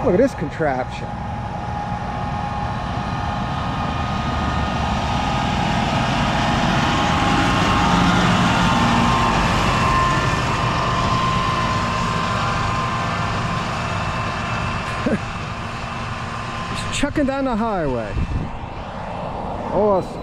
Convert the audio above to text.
Look at this contraption. Just chucking down the highway. Awesome.